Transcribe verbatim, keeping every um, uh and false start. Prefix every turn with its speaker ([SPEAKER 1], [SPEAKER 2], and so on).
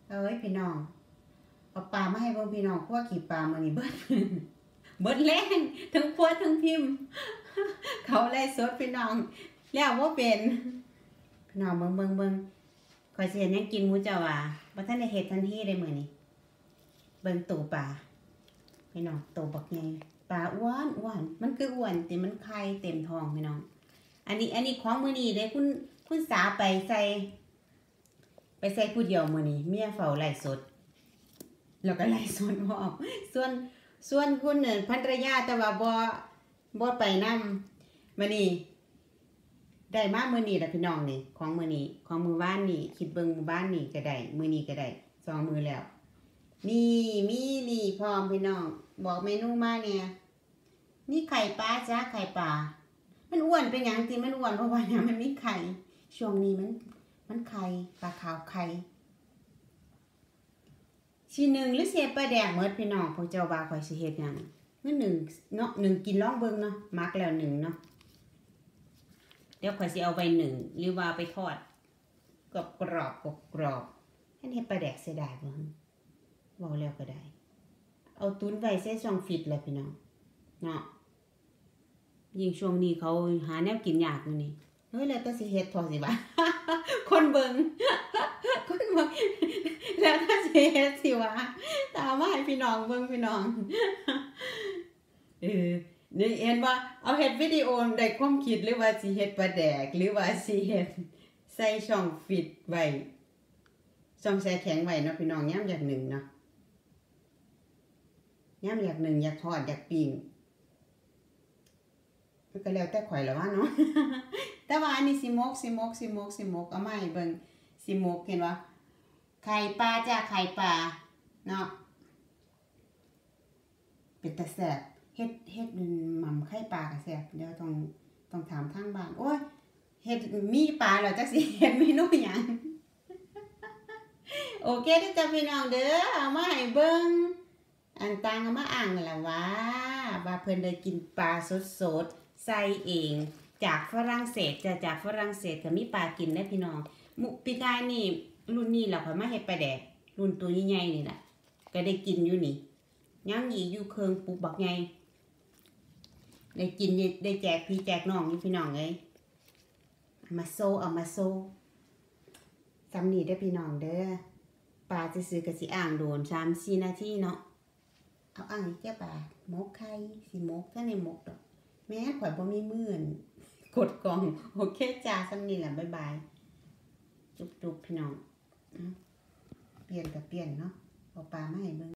[SPEAKER 1] เอ้ยพี่น้องเอาปลามาให้เบิ่งพี่น้องคั่วขี้ปลามื้อนี้เบิด เบิดแรงทั้งคั่วทั้งพิมพ์ เขาไล่สดพี่น้องแล้วบ่เป็นพี่น้องเบิ่งเบิ่งเบิ่งข่อยสิเฮ็ดหยังกินหมู่เจ้าว่าบ่ทันได้เฮ็ดทันทีเลยมื้อนี้เบิ่งตูปลาพี่น้องโตบักใหญ่ปลาอ้วนอ้วนมันคืออ้วนแต่มันไข่เต็มท้องพี่น้องอันนี้อันนี้ของมื้อนี้เด้คุณคุณสาไปใส่ไปใส่ผู้เดียวมื้อนี้เมียเฝ้าไล่สดแล้วก็ไล่สดพร้อมส่วนส่วนคุณเนี่ยภรรยาแต่ว่าบ่บ่ไปนำมื้อนี้ได้มามื้อนี้ล่ะพี่น้องนี่ของมื้อนี้ของมื้อวานนี่คิดเบิ่งมื้อวานนี่ก็ได้มื้อนี้ก็ได้สองมื้อแล้วนี่มีนี่พร้อมพี่น้องบอกเมนูมาเนี่ยนี่ไข่ปลาจ้าไข่ปลามันอ้วนเป็นหยังที่มันอ้วนเพราะว่าหยังมันมีไข่ช่วงนี้มันมันไข่ปลาขาวไข่สิหนึ่งหรือเสียปลาแดกหมดพี่น้องพวกเจ้าว่าข่อยสิเฮ็ดหยังมื้อหนึ่งเนาะหนึ่งกินลองเบิ่งเนาะมักแล้วหนึ่งเนาะเดี๋ยวข่อยสิเอาไปหนึ่งหรือว่าไปทอดกรอบกรอบกรอบกรอบให้เฮ็ดปลาแดกเสียดายบ่เว้าแล้วก็ได้เอาตุนไว้ใส่ช่องฟิตเลยพี่น้องเนาะยิ่งช่วงนี้เขาหาแนวกินยากมื้อนี้เฮ้ยแล้วแต่สิเฮ็ดทอสิว่า คนเบิ่ง คนเบิ่งแล้วถ้าสิเฮ็ดสิว่าตามมาให้พี่น้องเบิ่งพี่น้อง เออนี่เห็นว่าเอาเฮ็ดวิดีโอได้ความคิดหรือว่าสิเฮ็ดปลาแดกหรือว่าสิเฮ็ดใส่ช่องฟิตไว้ช่องแช่แข็งไว้เนาะพี่น้องยามอยากหนึ่งเนาะยามอยากหนึ่งอยากทอดอยากปิ้งก็แล้วแต่ข่อยแล้วว่าเนาะ แต่ว่าอันนี้สิมกสิมกสิมกสิมกเอามาให้เบิ่งสิมกเห็นว่าไข่ปลาจ้าไข่ปลาเนาะเป็นตาแซ่บเฮ็ดเฮ็ดหม่ำไข่ปลาก็แซ่บเดี๋ยวต้องต้องถามทางบ้านโอ้ยเฮ็ดมีปลาแล้วจักสิเฮ็ดเมนูหยัง โอเคเด้อจ้าพี่น้องเด้อเอามาให้เบิ่งอันต่างเอามาอ่างนั่นล่ะว่าว่าเพิ่นได้กินปลาสดๆใส่เองจากฝรั่งเศสจะจากฝรั่งเศสก็มีปลากินได้พี่น้องมุปีกายนี่รุ่นนี้เราค่อยมาเฮ็ดปลาแดกรุ่นตัวใหญ่ๆนี่ล่ะก็ได้กินอยู่นี่ยังอีกอยู่เครื่องปุกบักใหญ่ได้กินได้แจกพี่แจกน้องนี่พี่น้องเอ้ยเอามาโซเอามาโซซำนี้เด้อพี่น้องเด้อปลาจะซื้อก็สิอ่างโดน สามสี่ นาทีเนาะเอาอ่างอีกแค่ปลาหมกไข่สิหมกถ้าในหมกดอกแม่ข่อยบ่มีมื้อนกดกล่องโอเคจ้าซำนี้แหละบ๊ายบายจุ๊บๆพี่น้องเปลี่ยนก็เปลี่ยนเนาะเอาปลามาให้เบิ่ง